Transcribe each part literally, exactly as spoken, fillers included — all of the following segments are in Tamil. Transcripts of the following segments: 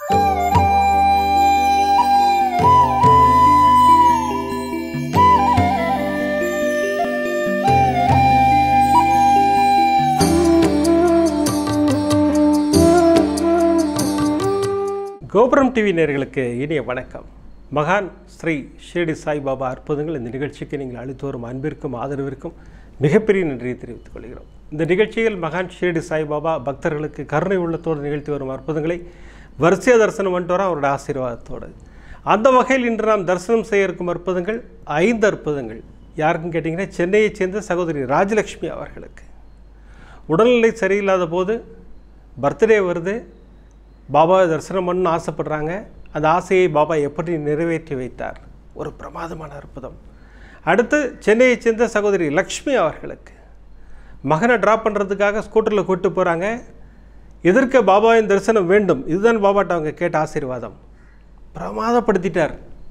கோபுரம் டிவி நேயர்களுக்கு இனிய வணக்கம். மகான் ஸ்ரீ ஷிரடி சாய்பாபா அற்புதங்கள் இந்த நிகழ்ச்சிக்கு நீங்கள் அளித்து வரும் அன்பிற்கும் ஆதரவிற்கும் மிகப்பெரிய நன்றியை தெரிவித்துக் கொள்கிறோம். இந்த நிகழ்ச்சியில் மகான் ஷிரடி சாய்பாபா பக்தர்களுக்கு கருணை உள்ளத்தோடு நிகழ்த்தி வரும் அற்புதங்களை வரிசையாக தரிசனம் பண்ணிட்டு வரோம் அவருடைய ஆசீர்வாதத்தோடு. அந்த வகையில் இன்று நாம் தரிசனம் செய்ய இருக்கும் அற்புதங்கள் ஐந்து அற்புதங்கள். யாருக்குன்னு கேட்டிங்கன்னா, சென்னையைச் சேர்ந்த சகோதரி ராஜலட்சுமி அவர்களுக்கு உடல்நிலை சரியில்லாத போது பர்த்டே வருது, பாபா தரிசனம் பண்ணணும்னு ஆசைப்படுறாங்க. அந்த ஆசையை பாபா எப்படி நிறைவேற்றி வைத்தார், ஒரு பிரமாதமான அற்புதம். அடுத்து சென்னையைச் சேர்ந்த சகோதரி லக்ஷ்மி அவர்களுக்கு மகனை ட்ராப் பண்ணுறதுக்காக ஸ்கூட்டரில் கூப்பிட்டு போகிறாங்க. எதிர்க்க பாபாவின் தரிசனம் வேண்டும், இதுதான் பாபாட்ட அவங்க கேட்ட ஆசீர்வாதம். பிரமாதப்படுத்திட்டார்.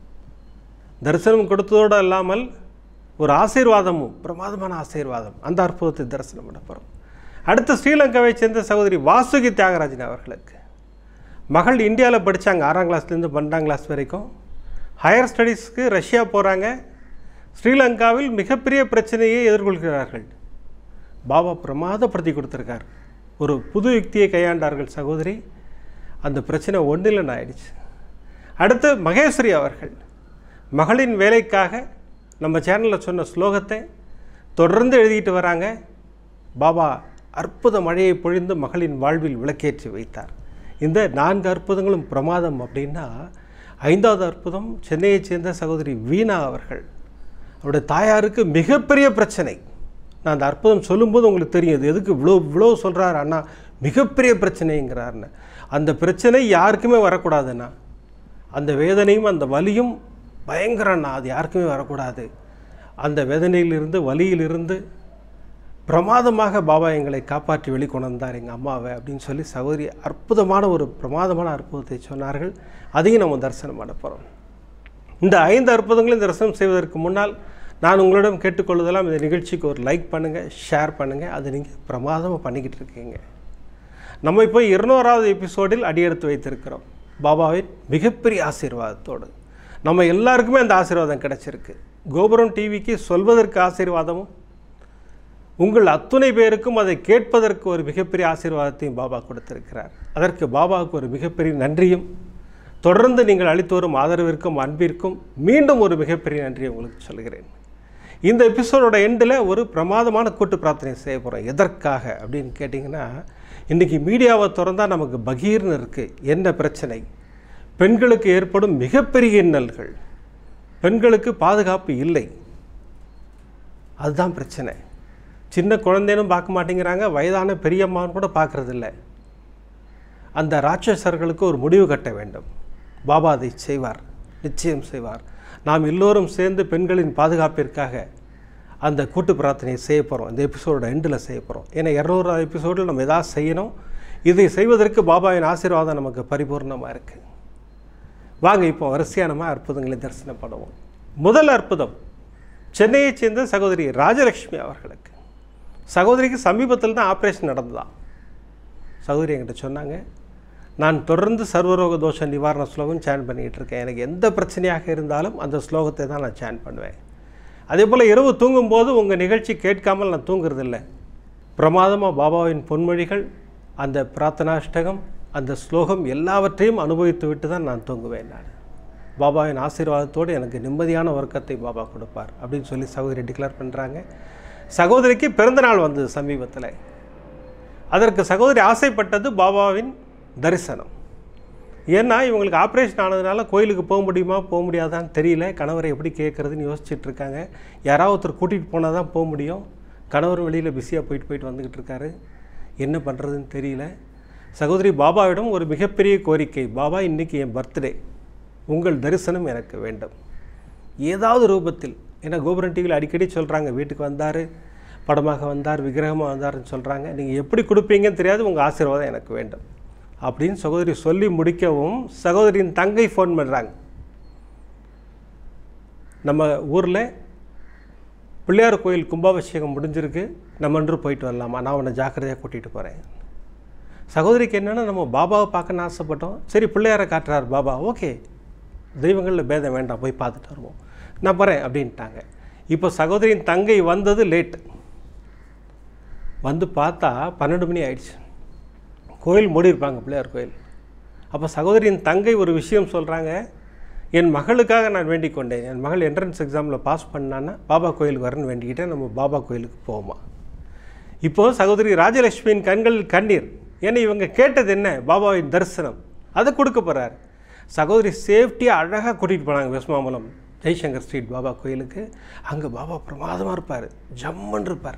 தரிசனம் கொடுத்ததோடு இல்லாமல் ஒரு ஆசீர்வாதமும், பிரமாதமான ஆசீர்வாதம். அந்த அற்புதத்தை தரிசனம் பண்ண போகிறோம். அடுத்து ஸ்ரீலங்காவை சேர்ந்த சகோதரி வாசுகி தியாகராஜன் அவர்களுக்கு மகள் இந்தியாவில் படித்தாங்க, ஆறாம் கிளாஸ்லேருந்து பன்னெண்டாம் கிளாஸ் வரைக்கும். ஹையர் ஸ்டடீஸ்க்கு ரஷ்யா போகிறாங்க. ஸ்ரீலங்காவில் மிகப்பெரிய பிரச்சனையை எதிர்கொள்கிறார்கள். பாபா பிரமாதப்படுத்தி கொடுத்துருக்கார். ஒரு புது யுக்தியை கையாண்டார்கள் சகோதரி. அந்த பிரச்சனை ஒன்றில் ஆயிடுச்சு. அடுத்து மகேஸ்வரி அவர்கள் மகளின் வேலைக்காக நம்ம சேனலில் சொன்ன ஸ்லோகத்தை தொடர்ந்து எழுதிட்டு வராங்க. பாபா அற்புத மழையை பொழிந்து மகளின் வாழ்வில் விளக்கேற்றி வைத்தார். இந்த நான்கு அற்புதங்களும் பிரமாதம். அப்படின்னா ஐந்தாவது அற்புதம் சென்னையைச் சேர்ந்த சகோதரி வீணா அவர்கள். அவருடைய தாயாருக்கு மிகப்பெரிய பிரச்சனை. நான் அந்த அற்புதம் சொல்லும்போது உங்களுக்கு தெரியும் இது எதுக்கு இவ்வளோ இவ்வளோ சொல்கிறார் அண்ணா, மிகப்பெரிய பிரச்சனைங்கிறாருன்னு. அந்த பிரச்சனை யாருக்குமே வரக்கூடாதுண்ணா. அந்த வேதனையும் அந்த வலியும் பயங்கரண்ணா, அது யாருக்குமே வரக்கூடாது. அந்த வேதனையிலிருந்து வலியிலிருந்து பிரமாதமாக பாபா எங்களை காப்பாற்றி வெளிக்கொண்டு வந்தார் எங்கள் அம்மாவை அப்படின்னு சொல்லி சகோதரி அற்புதமான ஒரு பிரமாதமான அற்புதத்தை சொன்னார்கள். அதையும் நம்ம தரிசனம் பண்ண போகிறோம். இந்த ஐந்து அற்புதங்களையும் தரிசனம் செய்வதற்கு முன்னால் நான் உங்களிடம் கேட்டுக்கொள்வதெல்லாம் இந்த நிகழ்ச்சிக்கு ஒரு லைக் பண்ணுங்கள், ஷேர் பண்ணுங்கள். அது நீங்கள் பிரமாதமாக பண்ணிக்கிட்டு இருக்கீங்க. நம்ம இப்போ இருநூறாவது எபிசோடில் அடியெடுத்து வைத்திருக்கிறோம். பாபாவின் மிகப்பெரிய ஆசீர்வாதத்தோடு நம்ம எல்லாருக்குமே அந்த ஆசீர்வாதம் கிடச்சிருக்கு. கோபுரம் டிவிக்கு சொல்வதற்கு ஆசீர்வாதமும், உங்கள் அத்துணை பேருக்கும் அதை கேட்பதற்கு ஒரு மிகப்பெரிய ஆசீர்வாதத்தையும் பாபா கொடுத்திருக்கிறார். அதற்கு பாபாவுக்கு ஒரு மிகப்பெரிய நன்றியும், தொடர்ந்து நீங்கள் அளித்து வரும் ஆதரவிற்கும் அன்பிற்கும் மீண்டும் ஒரு மிகப்பெரிய நன்றியை உங்களுக்கு சொல்கிறேன். இந்த எபிசோடோட எண்டில் ஒரு பிரமாதமான கூட்டு பிரார்த்தனை செய்ய போகிறோம். எதற்காக அப்படின்னு கேட்டிங்கன்னா, இன்றைக்கி மீடியாவை திறந்தால் நமக்கு பகீர்னு இருக்குது. என்ன பிரச்சனை? பெண்களுக்கு ஏற்படும் மிகப்பெரிய இன்னல்கள். பெண்களுக்கு பாதுகாப்பு இல்லை, அதுதான் பிரச்சனை. சின்ன குழந்தைனும் பார்க்க மாட்டேங்கிறாங்க, வயதான பெரியம்மான்னு கூட பார்க்குறதில்ல. அந்த ராட்சசர்களுக்கு ஒரு முடிவு கட்ட வேண்டும். பாபா அதை செய்வார், நிச்சயம் செய்வார். நாம் எல்லோரும் சேர்ந்து பெண்களின் பாதுகாப்பிற்காக அந்த கூட்டு பிரார்த்தனையை செய்ய போகிறோம். இந்த எபிசோடோட எண்டில் செய்ய போகிறோம். ஏன்னா இரநூறு எபிசோடில் நம்ம எதாவது செய்யணும். இதை செய்வதற்கு பாபாவின் ஆசீர்வாதம் நமக்கு பரிபூர்ணமாக இருக்குது. வாங்க இப்போ வரிசையாக நம்ம அற்புதங்களை தரிசனம் பண்ணுவோம். முதல் அற்புதம் சென்னையைச் சேர்ந்த சகோதரி ராஜலட்சுமி அவர்களுக்கு. சகோதரிக்கு சமீபத்தில் தான் ஆப்ரேஷன் நடந்ததான். சகோதரி என்கிட்ட சொன்னாங்க, நான் தொடர்ந்து சர்வரோக தோஷ நிவாரண ஸ்லோகம் சேன் பண்ணிகிட்டு இருக்கேன். எனக்கு எந்த பிரச்சனையாக இருந்தாலும் அந்த ஸ்லோகத்தை தான் நான் சேன் பண்ணுவேன். அதே போல் இரவு தூங்கும்போது உங்கள் நிகழ்ச்சி கேட்காமல் நான் தூங்குறதில்லை. பிரமாதமாக பாபாவின் பொன்மொழிகள், அந்த பிரார்த்தனாஷ்டகம், அந்த ஸ்லோகம் எல்லாவற்றையும் அனுபவித்து விட்டு தான் நான் தூங்குவேன். நான் பாபாவின் ஆசீர்வாதத்தோடு எனக்கு நிம்மதியான உறக்கத்தை பாபா கொடுப்பார் அப்படின்னு சொல்லி சகோதரி டிக்ளேர் பண்ணுறாங்க. சகோதரிக்கு பிறந்தநாள் வந்தது சமீபத்தில். அதற்கு சகோதரி ஆசைப்பட்டது பாபாவின் தரிசனம். ஏன்னா இவங்களுக்கு ஆப்ரேஷன் ஆனதுனால கோயிலுக்கு போக முடியுமா போக முடியாதான்னு தெரியல. கணவரை எப்படி கேட்குறதுன்னு யோசிச்சுட்டு இருக்காங்க. யாராவது ஒருத்தர் கூட்டிகிட்டு போனால் தான் போக முடியும். கணவர் வெளியில் பிஸியாக போயிட்டு போயிட்டு வந்துக்கிட்டு இருக்காரு. என்ன பண்ணுறதுன்னு தெரியல. சகோதரி பாபாவிடம் ஒரு மிகப்பெரிய கோரிக்கை, பாபா இன்றைக்கி என் பர்த்டே, உங்கள் தரிசனம் எனக்கு வேண்டும் ஏதாவது ரூபத்தில். ஏன்னா கோபுரம் டிவியில் அடிக்கடி சொல்கிறாங்க, வீட்டுக்கு வந்தார், படமாக வந்தார், விக்கிரகமாக வந்தார்னு சொல்கிறாங்க. நீங்கள் எப்படி கொடுப்பீங்கன்னு தெரியாது, உங்கள் ஆசீர்வாதம் எனக்கு வேண்டும் அப்படின்னு சகோதரி சொல்லி முடிக்கவும் சகோதரியின் தங்கை ஃபோன் பண்ணுறாங்க. நம்ம ஊரில் பிள்ளையார் கோயில் கும்பாபிஷேகம் முடிஞ்சிருக்கு, நம்ம இன்று போயிட்டு வரலாமா, நான் உன்னை ஜாக்கிரதையாக கூட்டிகிட்டு போகிறேன். சகோதரிக்கு என்னென்னா நம்ம பாபாவை பார்க்கணுன்னு ஆசைப்பட்டோம். சரி பிள்ளையாரை காட்டுறார் பாபா, ஓகே தெய்வங்களில் பேதம் வேண்டாம், போய் பார்த்துட்டு வருவோம், நான் போகிறேன் அப்படின்ட்டாங்க. இப்போ சகோதரியின் தங்கை வந்தது லேட்டு. வந்து பார்த்தா பன்னெண்டு மணி ஆயிடுச்சு. கோயில் மூடியிருப்பாங்க, பிள்ளையார் கோயில். அப்போ சகோதரியின் தங்கை ஒரு விஷயம் சொல்கிறாங்க, என் மகளுக்காக நான் வேண்டிக் கொண்டேன். என் மகள் என்ட்ரன்ஸ் எக்ஸாமில் பாஸ் பண்ணான்னா பாபா கோயிலுக்கு வரேன்னு வேண்டிக்கிட்டேன், நம்ம பாபா கோயிலுக்கு போவோமா. இப்போது சகோதரி ராஜலட்சுமியின் கண்களில் கண்ணீர். ஏன்னா இவங்க கேட்டது என்ன? பாபாவின் தரிசனம். அதை கொடுக்க போகிறார். சகோதரி சேஃப்டியாக அழகாக கூட்டிகிட்டு போனாங்க வெஸ்மாமலம் ஜெய்சங்கர் ஸ்ட்ரீட் பாபா கோயிலுக்கு. அங்கே பாபா பிரமாதமாக இருப்பார், ஜம்மன் இருப்பார்.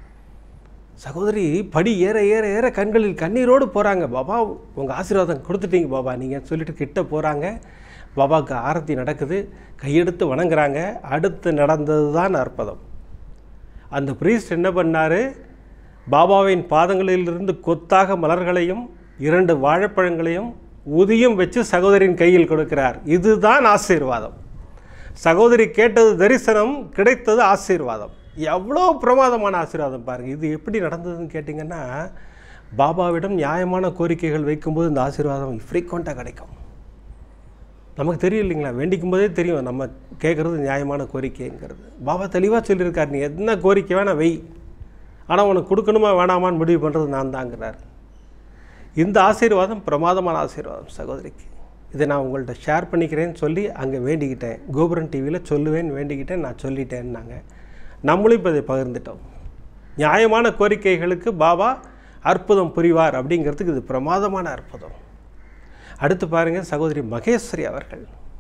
சகோதரி படி ஏற ஏற ஏற கண்களில் கண்ணீரோடு போகிறாங்க. பாபா உங்கள் ஆசீர்வாதம் கொடுத்துட்டீங்க பாபா நீங்கள் சொல்லிட்டு கிட்ட போகிறாங்க. பாபாவுக்கு ஆரத்தி நடக்குது, கையெடுத்து வணங்குறாங்க. அடுத்து நடந்தது தான் அற்புதம். அந்த பிரீஸ்ட் என்ன பண்ணார்? பாபாவின் பாதங்களிலிருந்து கொத்தாக மலர்களையும் இரண்டு வாழைப்பழங்களையும் உதியும் வச்சு சகோதரியின் கையில் கொடுக்கிறார். இதுதான் ஆசீர்வாதம். சகோதரி கேட்டது தரிசனம், கிடைத்தது ஆசீர்வாதம். எவ்வளோ பிரமாதமான ஆசீர்வாதம் பாருங்கள். இது எப்படி நடந்ததுன்னு கேட்டிங்கன்னா, பாபாவிடம் நியாயமான கோரிக்கைகள் வைக்கும்போது இந்த ஆசீர்வாதம் ஃப்ரீக்வெண்ட்டாக கிடைக்கும். நமக்கு தெரியும் இல்லைங்களா, வேண்டிக்கும் போதே தெரியும் நம்ம கேட்குறது நியாயமான கோரிக்கைங்கிறது. பாபா தெளிவாக சொல்லியிருக்கார், நீ என்ன கோரிக்கை வேணால் வெய், ஆனால் உனக்கு கொடுக்கணுமா வேணாமான்னு முடிவு பண்ணுறது நான் தாங்கிறார். இந்த ஆசீர்வாதம் பிரமாதமான ஆசீர்வாதம் சகோதரிக்கு. இதை நான் உங்கள்கிட்ட ஷேர் பண்ணிக்கிறேன்னு சொல்லி அங்கே வேண்டிக்கிட்டேன். கோபுரன் டிவியில் சொல்லுவேன்னு வேண்டிக்கிட்டேன், நான் சொல்லிட்டேன்னாங்க. நம்மளும் இப்போ இதை பகிர்ந்துட்டோம். நியாயமான கோரிக்கைகளுக்கு பாபா அற்புதம் புரிவார் அப்படிங்கிறதுக்கு இது பிரமாதமான அற்புதம். அடுத்து பாருங்கள், சகோதரி மகேஸ்வரி அவர்கள்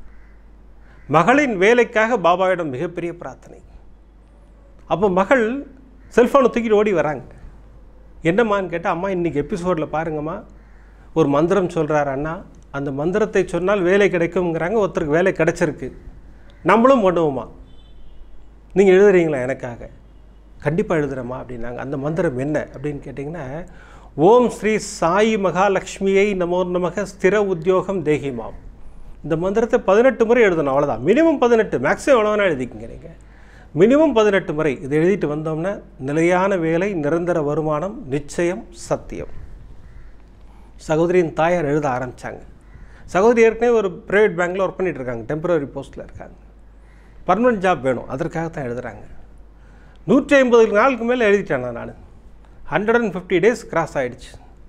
மகளின் வேலைக்காக பாபாவிடம் மிகப்பெரிய பிரார்த்தனை. அப்போ மகள் செல்ஃபோனை தூக்கிட்டு ஓடி வராங்க. என்னம்மான்னு கேட்டால், அம்மா இன்றைக்கி எபிசோடில் பாருங்கம்மா, ஒரு மந்திரம் சொல்கிறார் அண்ணா, அந்த மந்திரத்தை சொன்னால் வேலை கிடைக்குங்கிறாங்க. ஒருத்தருக்கு வேலை கிடச்சிருக்கு, நம்மளும் பண்ணுவோமா, நீங்கள் எழுதுறீங்களா எனக்காக? கண்டிப்பாக எழுதுகிறேம்மா அப்படின்னாங்க. அந்த மந்திரம் என்ன அப்படின்னு கேட்டிங்கன்னா, ஓம் ஸ்ரீ சாயி மகாலட்சுமியை நமோ நமக ஸ்திர உத்தியோகம் தேகிமாம். இந்த மந்திரத்தை பதினெட்டு முறை எழுதணும், அவ்வளோதான். மினிமம் பதினெட்டு, மேக்ஸிமம் எவ்வளோனா எழுதிக்கிங்க நீங்கள். மினிமம் பதினெட்டு முறை இதை எழுதிட்டு வந்தோம்னா நிலையான வேலை, நிரந்தர வருமானம், நிச்சயம், சத்தியம். சகோதரியின் தாயார் எழுத ஆரம்பித்தாங்க. சகோதரி ஏற்கனவே ஒரு ப்ரைவேட் பேங்க்கில் ஒர்க் பண்ணிகிட்டு இருக்காங்க, டெம்பரரி போஸ்ட்டில் இருக்காங்க. பர்மனெண்ட் ஜாப் வேணும், அதற்காகத்தான் எழுதுகிறாங்க. நூற்றி ஐம்பது நாளுக்கு மேலே எழுதிட்டேன் நான். Hundred and fifty days cross ஆகிடுச்சு.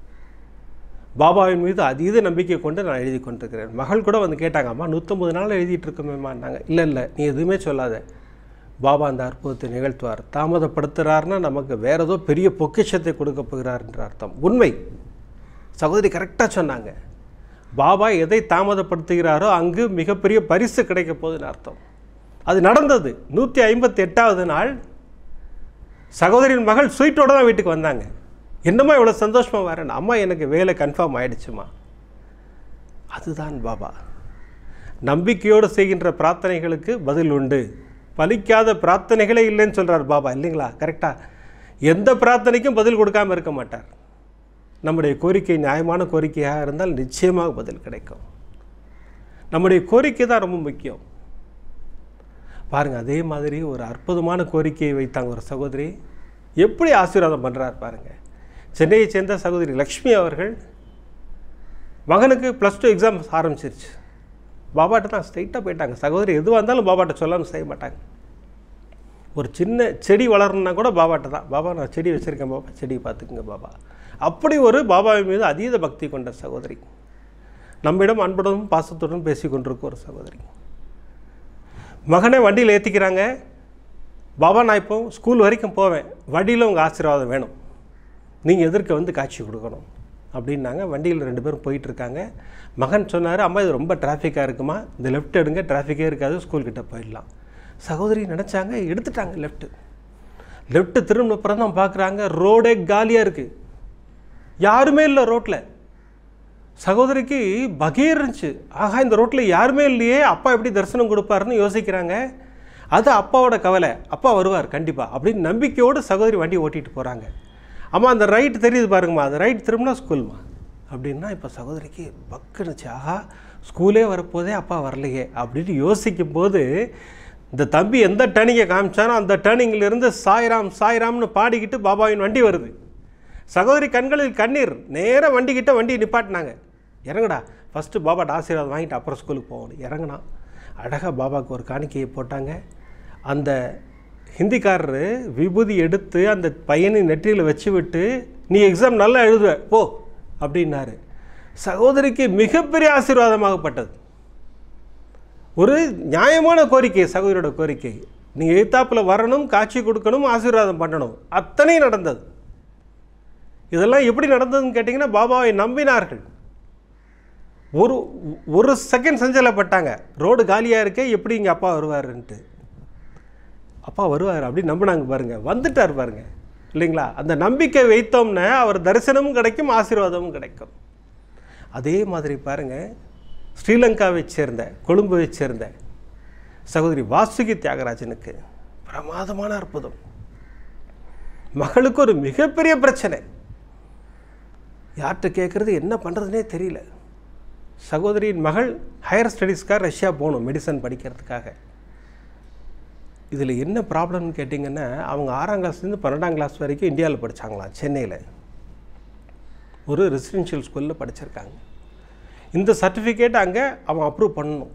பாபாவின் மீது அதீத நம்பிக்கை கொண்டு நான் எழுதி கொண்டிருக்கிறேன். மகள் கூட வந்து கேட்டாங்க, அம்மா நூற்றம்பது நாள் எழுதிட்டு இருக்கோமேம்மான்னாங்க. இல்லை இல்லை நீ எதுவுமே சொல்லாத, பாபா அந்த அற்புதத்தை நிகழ்த்துவார். தாமதப்படுத்துகிறாருன்னா நமக்கு வேறு ஏதோ பெரிய பொக்கிஷத்தை கொடுக்க போகிறார் என்ற அர்த்தம். உண்மை, சகோதரி கரெக்டாக சொன்னாங்க. பாபா எதை தாமதப்படுத்துகிறாரோ அங்கு மிகப்பெரிய பரிசு கிடைக்க போகுதுன்னு அர்த்தம். அது நடந்தது. நூற்றி ஐம்பத்தி எட்டாவது நாள் சகோதரியின் மகள் ஸ்வீட்டோடு தான் வீட்டுக்கு வந்தாங்க. என்னம்மா இவ்வளோ சந்தோஷமாக வரேன்? அம்மா எனக்கு வேலை கன்ஃபார்ம் ஆகிடுச்சுமா. அதுதான் பாபா. நம்பிக்கையோடு செய்கின்ற பிரார்த்தனைகளுக்கு பதில் உண்டு. பலிக்காத பிரார்த்தனைகளே இல்லைன்னு சொல்கிறார் பாபா, இல்லைங்களா? கரெக்டாக எந்த பிரார்த்தனைக்கும் பதில் கொடுக்காமல் இருக்க மாட்டார். நம்முடைய கோரிக்கை நியாயமான கோரிக்கையாக இருந்தால் நிச்சயமாக பதில் கிடைக்கும். நம்முடைய கோரிக்கை தான் ரொம்ப முக்கியம். பாருங்கள், அதே மாதிரி ஒரு அற்புதமான கோரிக்கையை வைத்தாங்க ஒரு சகோதரி. எப்படி ஆசீர்வாதம் பண்ணுறார் பாருங்கள். சென்னையை சேர்ந்த சகோதரி லக்ஷ்மி அவர்கள் மகனுக்கு ப்ளஸ் டூ எக்ஸாம் ஆரம்பிச்சிருச்சு. பாபாட்ட தான் ஸ்ட்ரைட்டாக போயிட்டாங்க. சகோதரி எதுவாக இருந்தாலும் பாபாட்ட சொல்லாமல் செய்ய மாட்டாங்க. ஒரு சின்ன செடி வளரணுன்னா கூட பாபாட்ட தான், பாபா நான் செடி வச்சுருக்கேன் பாபா, செடியை பார்த்துக்குங்க பாபா. அப்படி ஒரு பாபாவின் மீது அதீத பக்தி கொண்ட சகோதரி. நம்மிடம் அன்புடனும் பாசத்துடன் பேசி கொண்டிருக்க ஒரு சகோதரி. மகனை வண்டியில் ஏற்றிக்கிறாங்க. பாபா நான் இப்போ ஸ்கூல் வரைக்கும் போவேன், வண்டியில் உங்கள் ஆசீர்வாதம் வேணும், நீங்கள் எதிர்க்க வந்து காட்சி கொடுக்கணும் அப்படின்னாங்க. வண்டியில் ரெண்டு பேரும் போயிட்டுருக்காங்க. மகன் சொன்னார், அம்மா இது ரொம்ப டிராஃபிக்காக இருக்குமா, இந்த லெஃப்ட் எடுங்க, டிராஃபிக்கே இருக்காது, ஸ்கூல்கிட்ட போயிடலாம். சகோதரி நினச்சாங்க, எடுத்துட்டாங்க லெஃப்ட்டு. லெஃப்ட்டு திரும்ப அப்புறம் தான் பார்க்குறாங்க, ரோடே காலியாக இருக்குது, யாருமே இல்லை ரோட்டில். சகோதரிக்கு பகீர் இருந்துச்சு. ஆகா, இந்த ரோட்டில் யாருமே இல்லையே, அப்பா எப்படி தரிசனம் கொடுப்பாருன்னு யோசிக்கிறாங்க. அது அப்பாவோட கவலை, அப்பா வருவார் கண்டிப்பாக அப்படின்னு நம்பிக்கையோடு சகோதரி வண்டி ஓட்டிகிட்டு போகிறாங்க. அம்மா அந்த ரைட் தெரியுது பாருங்கம்மா, அந்த ரைட் திரும்பினா ஸ்கூல்மா அப்படின்னா இப்போ சகோதரிக்கு பக்குனுச்சு. ஆஹா, ஸ்கூலே வரப்போதே அப்பா வரலையே அப்படின்னு யோசிக்கும் போது இந்த தம்பி எந்த டர்னிங்கை காமிச்சானோ அந்த டர்னிங்கிலிருந்து சாய்ராம் சாய்ராம்னு பாடிக்கிட்டு பாபாவின் வண்டி வருது. சகோதரி கண்களில் கண்ணீர். நேராக வண்டிக்கிட்ட வண்டியை நிப்பாட்டினாங்க. இறங்குடா, ஃபஸ்ட்டு பாபாட்ட ஆசீர்வாதம் வாங்கிட்டு அப்புறம் ஸ்கூலுக்கு போகணும். இறங்கினா அழகாக பாபாவுக்கு ஒரு காணிக்கையை போட்டாங்க. அந்த ஹிந்திக்காரரு விபூதி எடுத்து அந்த பையனின் நெற்றியில் வச்சு விட்டு, நீ எக்ஸாம் நல்லா எழுதுவ போ அப்படின்னாரு. சகோதரிக்கு மிகப்பெரிய ஆசீர்வாதமாகப்பட்டது. ஒரு நியாயமான கோரிக்கை, சகோதரியோட கோரிக்கை. நீங்கள் எதிர்த்தாப்பில் வரணும், காட்சி கொடுக்கணும், ஆசீர்வாதம் பண்ணணும். அத்தனை நடந்தது. இதெல்லாம் எப்படி நடந்ததுன்னு கேட்டிங்கன்னா, பாபாவை நம்பினார்கள். ஒரு ஒரு செகண்ட் சஞ்சலப்பட்டாங்க. ரோடு காலியாக இருக்கே, எப்படி இங்கே அப்பா வருவாருன்ட்டு. அப்பா வருவார் அப்படி நம்பினாங்க பாருங்கள். வந்துட்டார் பாருங்கள், இல்லைங்களா? அந்த நம்பிக்கை வைத்தோம்னா அவர் தரிசனமும் கிடைக்கும், ஆசீர்வாதமும் கிடைக்கும். அதே மாதிரி பாருங்கள், ஸ்ரீலங்காவை சேர்ந்த, கொழும்புவை சேர்ந்த சகோதரி வாசுகி தியாகராஜனுக்கு பிரமாதமான அற்புதம். மகளுக்கு ஒரு மிகப்பெரிய பிரச்சனை. யார்கிட்ட கேட்குறது, என்ன பண்ணுறதுனே தெரியல. சகோதரியின் மகள் ஹையர் ஸ்டடீஸ்க்காக ரஷ்யா போகணும், மெடிசன் படிக்கிறதுக்காக. இதில் என்ன ப்ராப்ளம்னு கேட்டிங்கன்னா, அவங்க ஆறாம் கிளாஸ்லேருந்து பன்னெண்டாம் கிளாஸ் வரைக்கும் இந்தியாவில் படித்தாங்களாம், சென்னையில் ஒரு ரெசிடென்ஷியல் ஸ்கூலில் படிச்சிருக்காங்க. இந்த சர்டிஃபிகேட் அங்கே அவன் அப்ரூவ் பண்ணணும்.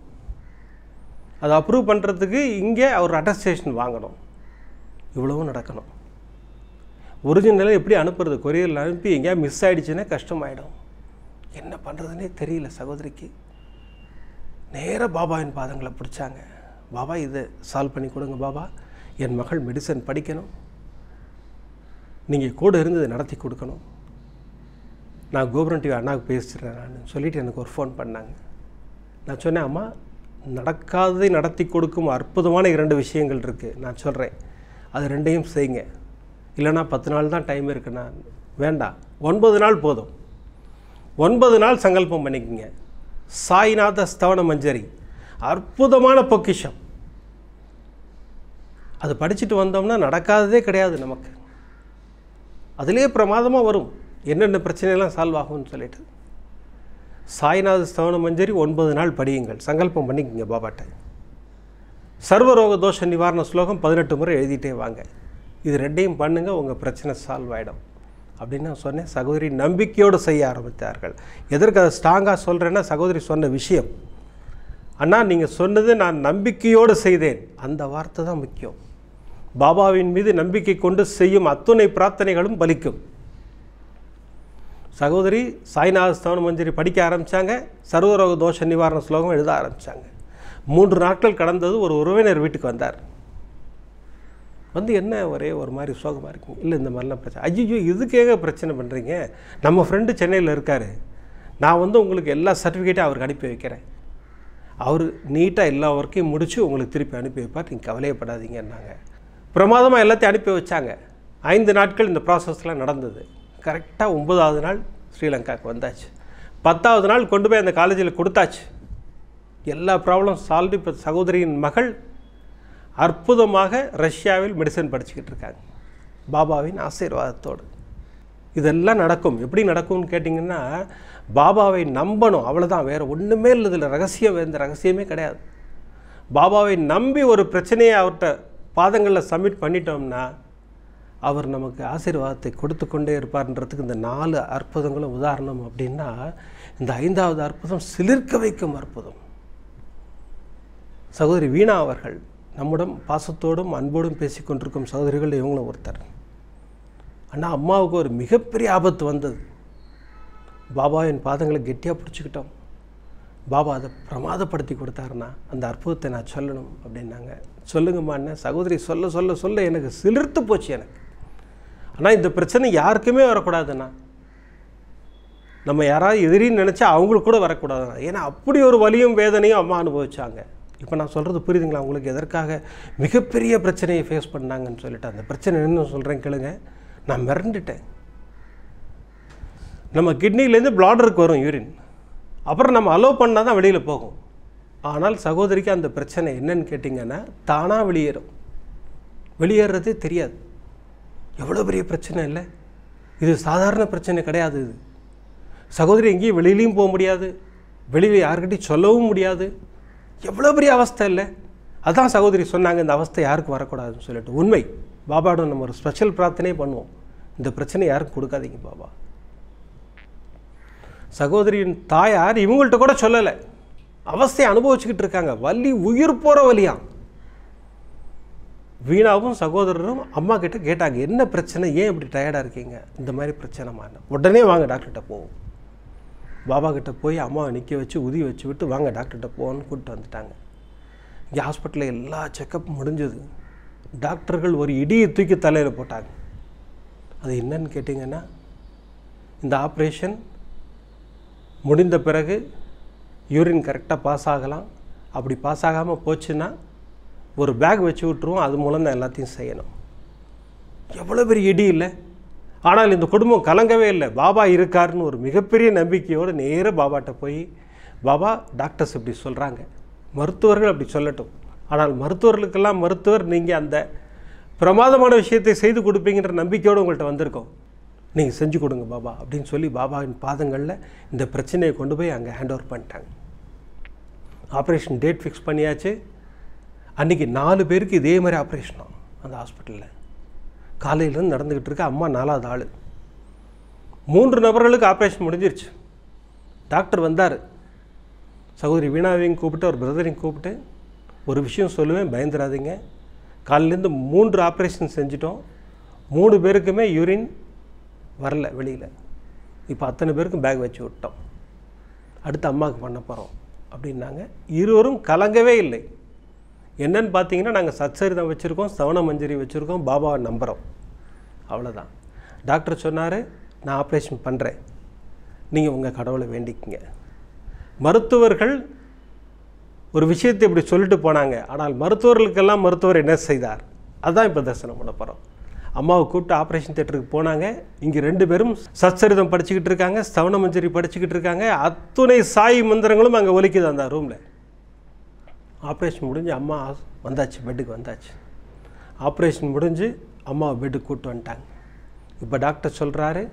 அதை அப்ரூவ் பண்ணுறதுக்கு இங்கே அவர் அட்டஸ்டேஷன் வாங்கணும். இவ்வளவும் நடக்கணும். ஒரிஜினலாக எப்படி அனுப்புறது? கொரியரில் அனுப்பி எங்கேயா மிஸ் ஆகிடுச்சுன்னா கஷ்டமாயிடும். என்ன பண்ணுறதுனே தெரியல சகோதரிக்கு. நேராக பாபாவின் பாதங்களை பிடிச்சாங்க. பாபா இதை சால்வ் பண்ணி கொடுங்க பாபா, என் மகள் மெடிசன் படிக்கணும், நீங்கள் கூட இருந்து இதை நடத்தி கொடுக்கணும். நான் கோபுரம் டிவி அண்ணாவுக்கு பேசுகிறேன் நான் சொல்லிவிட்டு எனக்கு ஒரு ஃபோன் பண்ணாங்க. நான் சொன்னேன், அம்மா நடக்காததை நடத்தி கொடுக்கும் அற்புதமான இரண்டு விஷயங்கள் இருக்குது, நான் சொல்கிறேன், அது ரெண்டையும் செய்யுங்க. இல்லைனா பத்து நாள் தான் டைம் இருக்குண்ணா. வேண்டாம், ஒன்பது நாள் போதும். ஒன்பது நாள் சங்கல்பம் பண்ணிக்கோங்க. சாய்நாத ஸ்தவன மஞ்சரி அற்புதமான பொக்கிஷம். அது படிச்சுட்டு வந்தோம்னா நடக்காததே கிடையாது நமக்கு. அதிலே பிரமாதமாக வரும், என்னென்ன பிரச்சனையெல்லாம் சால்வ் ஆகும்னு சொல்லிட்டு. சாய்நாத ஸ்தவன மஞ்சரி ஒன்பது நாள் படியுங்கள், சங்கல்பம் பண்ணிக்கோங்க பாபாட்ட. சர்வரோக தோஷ நிவாரண ஸ்லோகம் பதினெட்டு முறை எழுதிட்டே வாங்க. இது ரெண்டையும் பண்ணுங்கள், உங்கள் பிரச்சனை சால்வ் ஆகிடும் அப்படின்னு நான் சொன்னேன். சகோதரி நம்பிக்கையோடு செய்ய ஆரம்பித்தார்கள். எதற்கு அதை ஸ்ட்ராங்காக சொல்கிறேன்னா, சகோதரி சொன்ன விஷயம், அண்ணா நீங்கள் சொன்னது நான் நம்பிக்கையோடு செய்தேன், அந்த வார்த்தை தான் முக்கியம். பாபாவின் மீது நம்பிக்கை கொண்டு செய்யும் அத்துணை பிரார்த்தனைகளும் பலிக்கும். சகோதரி சாய்நாத ஸ்தவன மஞ்சரி படிக்க ஆரம்பித்தாங்க. சர்வரோக தோஷ நிவாரண ஸ்லோகம் எழுத ஆரம்பித்தாங்க. மூன்று நாட்கள் கடந்தது. ஒரு உறவினர் வீட்டுக்கு வந்தார். வந்து என்ன ஒரே ஒரு மாதிரி சோகமாக இருக்குங்க. இல்லை இந்த மாதிரிலாம் பிரச்சனை. ஐயோ இதுக்கேங்க பிரச்சனை பண்ணுறீங்க, நம்ம ஃப்ரெண்டு சென்னையில் இருக்கார், நான் வந்து உங்களுக்கு எல்லா சர்டிஃபிகேட்டும் அவருக்கு அனுப்பி வைக்கிறேன், அவர் நீட்டாக எல்லா ஒர்க்கையும் முடித்து உங்களுக்கு திருப்பி அனுப்பி வைப்பார், நீங்கள் கவலையப்படாதீங்கன்னாங்க. பிரமாதமாக எல்லாத்தையும் அனுப்பி வச்சாங்க. ஐந்து நாட்கள் இந்த ப்ராசஸ்லாம் நடந்தது. கரெக்டாக ஒன்பதாவது நாள் ஸ்ரீலங்காவுக்கு வந்தாச்சு. பத்தாவது நாள் கொண்டு போய் அந்த காலேஜில் கொடுத்தாச்சு. எல்லா ப்ராப்ளம் சால்வ். இப்போ சகோதரியின் மகள் அற்புதமாக ரஷ்யாவில் மெடிசன் படிச்சுக்கிட்டு இருக்காங்க, பாபாவின் ஆசீர்வாதத்தோடு. இதெல்லாம் நடக்கும். எப்படி நடக்கும்னு கேட்டிங்கன்னா, பாபாவை நம்பணும், அவ்வளோதான். வேறு ஒன்றுமே இல்லை இதில். ரகசியம், எந்த ரகசியமே கிடையாது. பாபாவை நம்பி ஒரு பிரச்சனையை அவர்கிட்ட பாதங்களில் சப்மிட் பண்ணிட்டோம்னா அவர் நமக்கு ஆசீர்வாதத்தை கொடுத்து கொண்டே இருப்பார்ன்றதுக்கு இந்த நாலு அற்புதங்களும் உதாரணம். அப்படின்னா இந்த ஐந்தாவது அற்புதம் சிலிர்க்க வைக்கும் அற்புதம். சகோதரி வீணா அவர்கள் நம்முடன் பாசத்தோடும் அன்போடும் பேசி கொண்டிருக்கும் சகோதரிகள் இவங்களும் ஒருத்தர். ஆனால் அம்மாவுக்கு ஒரு மிகப்பெரிய ஆபத்து வந்தது. பாபாவின் பாதங்களை கெட்டியாக பிடிச்சிக்கிட்டோம். பாபா அதை பிரமாதப்படுத்தி கொடுத்தாருன்னா அந்த அற்புதத்தை நான் சொல்லணும் அப்படின்னாங்க. சொல்லுங்கம்மா என்ன. சகோதரி சொல்ல சொல்ல சொல்ல எனக்கு சிலிர்த்து போச்சு எனக்கு. ஆனால் இந்த பிரச்சனை யாருக்குமே வரக்கூடாதுண்ணா. நம்ம யாராவது எதிரின்னு நினச்சா அவங்களுக்கு கூட வரக்கூடாதுண்ணா. ஏன்னா அப்படி ஒரு வலியும் வேதனையும் அம்மா அனுபவிச்சாங்க. இப்போ நான் சொல்கிறது புரியுதுங்களா உங்களுக்கு? எதற்காக மிகப்பெரிய பிரச்சனையை ஃபேஸ் பண்ணாங்கன்னு சொல்லிட்டு அந்த பிரச்சனை என்ன சொல்கிறேன் கேளுங்க. நான் மிரண்டுட்டேன். நம்ம கிட்னிலேருந்து பிளாடருக்கு வரும் யூரின், அப்புறம் நம்ம அலோவ் பண்ணால் தான் வெளியில் போகும். ஆனால் சகோதரிக்கு அந்த பிரச்சனை என்னன்னு கேட்டிங்கன்னா தானாக வெளியேறும். வெளியேறதே தெரியாது. எவ்வளோ பெரிய பிரச்சனை இல்லை இது. சாதாரண பிரச்சனை கிடையாது இது. சகோதரி எங்கேயும் வெளியிலையும் போக முடியாது, வெளியில் யாருக்கிட்டையும் சொல்லவும் முடியாது. எவ்வளோ பெரிய அவஸ்தை இல்லை. அதுதான் சகோதரி சொன்னாங்க, இந்த அவஸ்தை யாருக்கும் வரக்கூடாதுன்னு சொல்லிட்டு. உண்மை. பாபாவோட நம்ம ஒரு ஸ்பெஷல் பிரார்த்தனை பண்ணுவோம். இந்த பிரச்சனை யாரும் கொடுக்காதீங்க பாபா. சகோதரியின் தாயார் இவங்கள்ட்ட கூட சொல்லலை, அவஸ்தையை அனுபவிச்சுக்கிட்டு இருக்காங்க. வலி உயிர் போகிற வலியாம். வீணாவும் சகோதரரும் அம்மா கிட்ட கேட்டாங்க, என்ன பிரச்சனை, ஏன் இப்படி டயர்டாக இருக்கீங்க? இந்த மாதிரி பிரச்சனைமா. உடனே வாங்க டாக்டர்கிட்ட போவோம். பாபா கிட்ட போய் அம்மாவை நிற்க வச்சு உதி வச்சு விட்டு வாங்க டாக்டர்கிட்ட போவோன்னு கூப்பிட்டு வந்துட்டாங்க. இங்கே ஹாஸ்பிட்டலில் எல்லா செக்கப்பும் முடிஞ்சது. டாக்டர்கள் ஒரு இடியை தூக்கி தலையில் போட்டாங்க. அது என்னன்னு கேட்டிங்கன்னா, இந்த ஆப்ரேஷன் முடிந்த பிறகு யூரின் கரெக்டாக பாஸ் ஆகலாம். அப்படி பாஸ் ஆகாமல் போச்சுன்னா ஒரு பேக் வச்சு விட்ருவோம், அது மூலம் தான் எல்லாத்தையும் செய்யணும். எவ்வளோ பெரிய இடி இல்லை. ஆனால் இந்த குடும்பம் கலங்கவே இல்லை. பாபா இருக்காருன்னு ஒரு மிகப்பெரிய நம்பிக்கையோடு நேராக பாபாட்ட போய், பாபா டாக்டர்ஸ் இப்படி சொல்கிறாங்க, மருத்துவர்கள் அப்படி சொல்லட்டும், ஆனால் மருத்துவர்களுக்கெல்லாம் மருத்துவர் நீங்கள் அந்த பிரமாதமான விஷயத்தை செய்து கொடுப்பீங்கன்ற நம்பிக்கையோடு உங்கள்கிட்ட வந்திருக்கோம், நீங்கள் செஞ்சு கொடுங்க பாபா அப்படின்னு சொல்லி பாபாவின் பாதங்களில் இந்த பிரச்சனையை கொண்டு போய் அங்கே ஹேண்ட் ஓவர் பண்ணிட்டாங்க. ஆப்ரேஷன் டேட் ஃபிக்ஸ் பண்ணியாச்சு. அன்றைக்கி நாலு பேருக்கு இதே மாதிரி ஆப்ரேஷனும் அந்த ஹாஸ்பிட்டலில் காலையிலேருந்து நடந்துக்கிட்டு இருக்க. அம்மா நாலாவது ஆள். மூன்று நபர்களுக்கு ஆப்ரேஷன் முடிஞ்சிருச்சு. டாக்டர் வந்தார். சகோதரி வீணாவையும் கூப்பிட்டு ஒரு பிரதரையும் கூப்பிட்டு, ஒரு விஷயம் சொல்லுவேன், பயந்துடாதீங்க. காலையிலேருந்து மூன்று ஆப்ரேஷன் செஞ்சிட்டோம். மூணு பேருக்குமே யூரின் வரல வெளியில். இப்போ அத்தனை பேருக்கும் பேக் வச்சு விட்டோம். அடுத்து அம்மாவுக்கு பண்ண போகிறோம் அப்படின்னாங்க. இருவரும் கலங்கவே இல்லை. என்னன்னு பார்த்தீங்கன்னா, நாங்கள் சச்சரிதம் வச்சுருக்கோம், சவண மஞ்சரி வச்சுருக்கோம், பாபாவை நம்புகிறோம், அவ்வளோதான். டாக்டர் சொன்னார், நான் ஆப்ரேஷன் பண்ணுறேன், நீங்கள் உங்கள் கடவுளை வேண்டிக்குங்க. மருத்துவர்கள் ஒரு விஷயத்தை இப்படி சொல்லிட்டு போனாங்க. ஆனால் மருத்துவர்களுக்கெல்லாம் மருத்துவர் என்ன செய்தார், அதுதான் இப்போ தரிசனம் பண்ண போகிறோம். அம்மாவை கூப்பிட்டு ஆப்ரேஷன் தியேட்டருக்கு போனாங்க. இங்கே ரெண்டு பேரும் சச்சரிதம் படிச்சுக்கிட்டு இருக்காங்க, சவண மஞ்சரி படிச்சுக்கிட்டு இருக்காங்க. அத்துணை சாய் மந்திரங்களும் அங்கே ஒலிக்குது அந்த ரூமில். ஆப்ரேஷன் முடிஞ்சு அம்மா வந்தாச்சு, பெட்டுக்கு வந்தாச்சு. ஆப்ரேஷன் முடிஞ்சு அம்மாவை பெட்டுக்கு கூப்பிட்டு வந்துட்டாங்க. இப்போ டாக்டர் சொல்கிறாரு,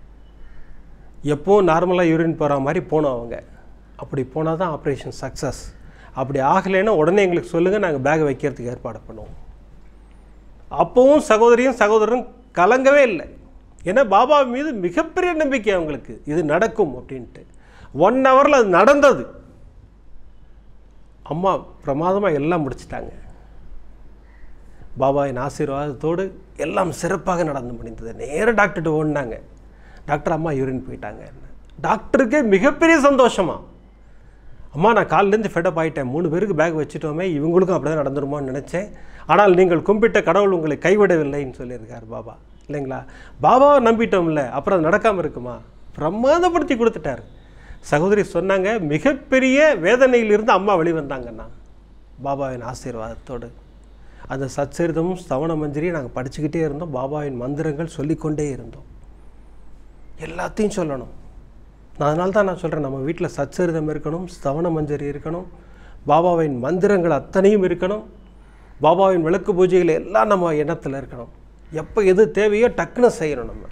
எப்போவும் நார்மலாக யூரின் போகிற மாதிரி போனோம் அவங்க. அப்படி போனால் தான் ஆப்ரேஷன் சக்ஸஸ். அப்படி ஆகலைன்னா உடனே எங்களுக்கு சொல்லுங்கள், நாங்கள் பேக் வைக்கிறதுக்கு ஏற்பாடு பண்ணுவோம். அப்போவும் சகோதரியும் சகோதரரும் கலங்கவே இல்லை. ஏன்னா பாபா மீது மிகப்பெரிய நம்பிக்கை அவங்களுக்கு, இது நடக்கும் அப்படின்ட்டு. ஒன் ஹவரில் அது நடந்தது. அம்மா பிரமாதமாக எல்லாம் முடிச்சிட்டாங்க. பாபாவின் ஆசீர்வாதத்தோடு எல்லாம் சிறப்பாக நடந்து முடிந்தது. நேராக டாக்டர்கிட்ட ஓடினாங்க. டாக்டர், அம்மா யூரின் போயிட்டாங்க. டாக்டருக்கே மிகப்பெரிய சந்தோஷமா. அம்மா, நான் காலிலேருந்து ஃபெடப் ஆகிட்டேன், மூணு பேருக்கு பேக் வச்சுட்டோமே, இவங்களுக்கும் அப்படி தான் நடந்துருமோன்னு நினச்சேன். ஆனால் நீங்கள் கும்பிட்ட கடவுள் உங்களை கைவிடவில்லைன்னு சொல்லியிருக்கார் பாபா, இல்லைங்களா? பாபாவை நம்பிட்டோம்ல, அப்புறம் அது நடக்காமல் இருக்குமா? பிரமாதப்படுத்தி கொடுத்துட்டார். சகோதரி சொன்னாங்க, மிகப்பெரிய வேதனையிலிருந்து அம்மா வெளிவந்தாங்கண்ணா பாபாவின் ஆசீர்வாதத்தோடு. அந்த சச்சரிதமும் ஸ்தவண மஞ்சரியும் நாங்கள் படிச்சுக்கிட்டே இருந்தோம். பாபாவின் மந்திரங்கள் சொல்லிக்கொண்டே இருந்தோம். எல்லாத்தையும் சொல்லணும். நான் அதனால தான் நான் சொல்கிறேன், நம்ம வீட்டில் சச்சரிதம் இருக்கணும், ஸ்தவண மஞ்சரி இருக்கணும், பாபாவின் மந்திரங்கள் அத்தனையும் இருக்கணும், பாபாவின் விளக்கு பூஜைகள் எல்லாம் நம்ம எண்ணத்தில் இருக்கணும். எப்போ எது தேவையோ டக்குன்னு செய்யணும். நம்ம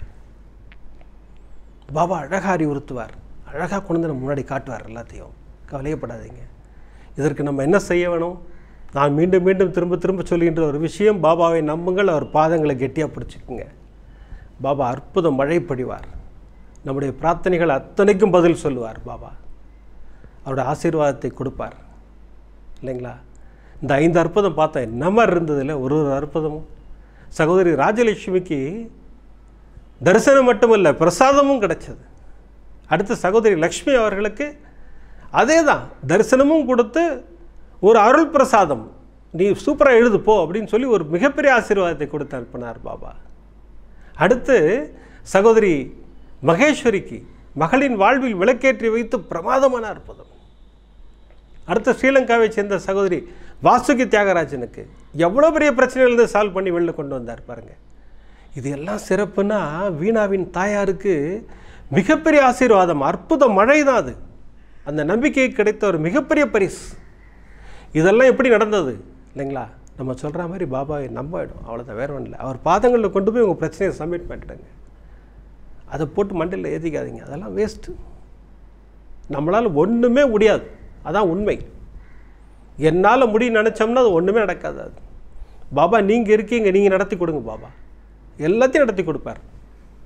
பாபா அழகாக அறிவுறுத்துவார், அழகாக கொண்டு நம்ம முன்னாடி காட்டுவார் எல்லாத்தையும். கவலையப்படாதீங்க. இதற்கு நம்ம என்ன செய்ய வேணும்? நான் மீண்டும் மீண்டும் திரும்ப திரும்ப சொல்கின்ற ஒரு விஷயம், பாபாவை நம்புங்கள், அவர் பாதங்களை கெட்டியாக பிடிச்சிக்குங்க. பாபா அற்புத மழை பொழிவார். நம்முடைய பிரார்த்தனைகள் அத்தனைக்கும் பதில் சொல்லுவார் பாபா. அவருடைய ஆசீர்வாதத்தை கொடுப்பார், இல்லைங்களா? இந்த ஐந்து அற்புதம் பார்த்தேன், என்ன மாதிரி இருந்ததில்லை ஒரு ஒரு அற்புதமும். சகோதரி ராஜலட்சுமிக்கு தரிசனம் மட்டுமல்ல, பிரசாதமும் கிடைச்சது. அடுத்து சகோதரி லக்ஷ்மி அவர்களுக்கு அதே தான், தரிசனமும் கொடுத்து ஒரு அருள் பிரசாதம், நீ சூப்பராக எழுது போ அப்படின்னு சொல்லி ஒரு மிகப்பெரிய ஆசீர்வாதத்தை கொடுத்து அனுப்பினார் பாபா. அடுத்து சகோதரி மகேஸ்வரிக்கு மகளின் வாழ்வில் விளக்கேற்றி வைத்து பிரமாதமான அற்புதம். அடுத்த ஸ்ரீலங்காவை சேர்ந்த சகோதரி வாசுகி தியாகராஜனுக்கு எவ்வளோ பெரிய பிரச்சனையிலிருந்து சால்வ் பண்ணி வெளில கொண்டு வந்தார் பாருங்கள். இது எல்லாம் சிறப்புன்னா வீணாவின் தாயாருக்கு மிகப்பெரிய ஆசீர்வாதம், அற்புத மழை தான் அது. அந்த நம்பிக்கை கிடைத்த ஒரு மிகப்பெரிய பரிசு. இதெல்லாம் எப்படி நடந்தது, இல்லைங்களா? நம்ம சொல்கிற மாதிரி பாபாவை நம்பிடும், அவ்வளோதான், வேறு ஒன்றும் இல்லை. அவர் பாதங்களில் கொண்டு போய் உங்கள் பிரச்சனையை சப்மிட் பண்ணிவிடுங்க. அதை போட்டு மண்டையில் ஏற்றிக்காதீங்க, அதெல்லாம் வேஸ்ட்டு. நம்மளால் ஒன்றுமே முடியாது, அதான் உண்மை. என்னால் முடியும் நினச்சோம்னா அது ஒன்றுமே நடக்காது. அது பாபா நீங்கள் இருக்கீங்க, நீங்கள் நடத்தி கொடுங்க, பாபா எல்லாத்தையும் நடத்தி கொடுப்பார்.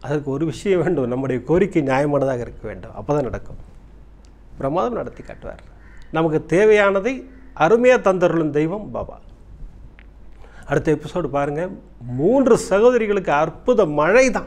அதற்கு ஒரு விஷயம் வேண்டும், நம்முடைய கோரிக்கை நியாயமானதாக இருக்க வேண்டும். அப்போ தான் நடக்கும். பிரமாதம் நடத்தி காட்டுவார். நமக்கு தேவையானதை அருமையாக தந்தருளும் தெய்வம் பாபா. அடுத்த எபிசோடு பாருங்கள், மூன்று சகோதரிகளுக்கு அற்புத மழை தான்.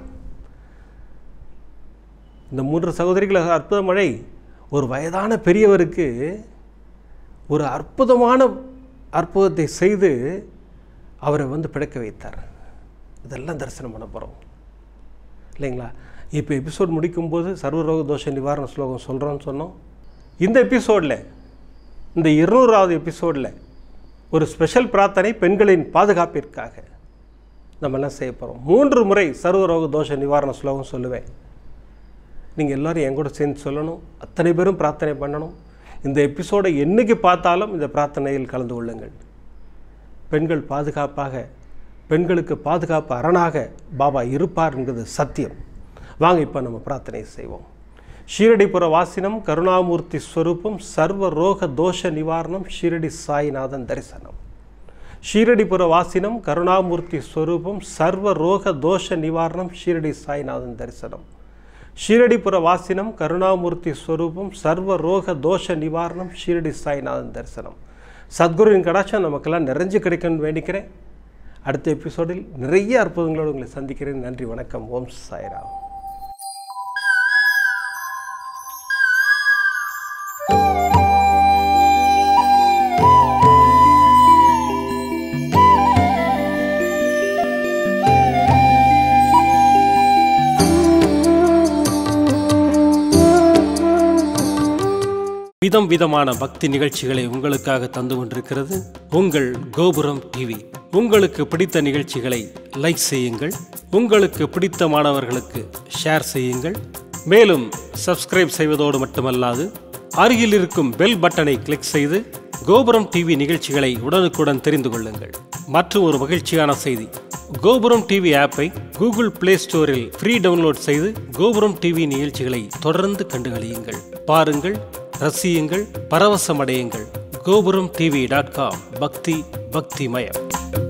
இந்த மூன்று சகோதரிகளுக்கு அற்புத மழை ஒரு வயதான பெரியவருக்கு ஒரு அற்புதமான அற்புதத்தை செய்து அவரை வந்து பிழைக்க வைத்தார். இதெல்லாம் தரிசனம் பண்ண போகிறோம் இல்லைங்களா? இப்போ எபிசோட் முடிக்கும்போது சர்வரோக தோஷ நிவாரண ஸ்லோகம் சொல்கிறோன்னு சொன்னோம். இந்த எபிசோடில், இந்த இருநூறாவது எபிசோடில் ஒரு ஸ்பெஷல் பிரார்த்தனை பெண்களின் பாதுகாப்பிற்காக நம்மெல்லாம் செய்ய போகிறோம். மூன்று முறை சர்வரோக தோஷ நிவாரண ஸ்லோகம் சொல்லுவேன். நீங்கள் எல்லோரும் என் கூட சேர்ந்து சொல்லணும். அத்தனை பேரும் பிரார்த்தனை பண்ணணும். இந்த எபிசோடை என்றைக்கு பார்த்தாலும் இந்த பிரார்த்தனையில் கலந்து கொள்ளுங்கள். பெண்கள் பாதுகாப்பாக, பெண்களுக்கு பாதுகாப்பு அரணாக பாபா இருப்பார்ங்கிறது சத்தியம். வாங்க இப்போ நம்ம பிரார்த்தனை செய்வோம். ஷீரடிபுர வாசினம் கருணாமூர்த்தி ஸ்வரூபம் சர்வ ரோக தோஷ நிவாரணம் ஷீரடி சாய்நாதன் தரிசனம். ஷீரடிபுர வாசினம் கருணாமூர்த்தி ஸ்வரூபம் சர்வ ரோக தோஷ நிவாரணம் ஷீரடி சாய்நாதன் தரிசனம். ஷீரடிபுர வாசினம் கருணாமூர்த்தி ஸ்வரூபம் சர்வ ரோக தோஷ நிவாரணம் ஷீரடி சாய்நாதன் தரிசனம். சத்குருவின் கடாட்சம் நமக்கெல்லாம் நிறைஞ்சு கிடைக்கணும்னு வேண்டிக்கிறேன். அடுத்த எபிசோடில் நிறைய அற்புதங்களோடு உங்களை சந்திக்கிறேன். நன்றி, வணக்கம். ஓம் சாய்ராம். விதம் விதமான பக்தி நிகழ்ச்சிகளை உங்களுக்காக தந்து கொண்டிருக்கிறது உங்கள் கோபுரம் டிவி. உங்களுக்கு பிடித்த நிகழ்ச்சிகளை லைக் செய்யுங்கள், உங்களுக்கு பிடித்த மாணவர்களுக்கு ஷேர் செய்யுங்கள். மேலும் சப்ஸ்கிரைப் செய்வதோடு மட்டுமல்லாது அருகில் இருக்கும் பெல் பட்டனை கிளிக் செய்து கோபுரம் டிவி நிகழ்ச்சிகளை உடனுக்குடன் தெரிந்து கொள்ளுங்கள். மற்றும் ஒரு மகிழ்ச்சியான செய்தி, கோபுரம் டிவி ஆப்பை கூகுள் பிளே ஸ்டோரில் ஃப்ரீ டவுன்லோட் செய்து கோபுரம் டிவி நிகழ்ச்சிகளை தொடர்ந்து கண்டுகளியுங்கள், பாருங்கள், ரசியுங்கள், பரவசமடையுங்கள். கோபுரம் டிவி டாட் காம். பக்தி பக்திமயம்.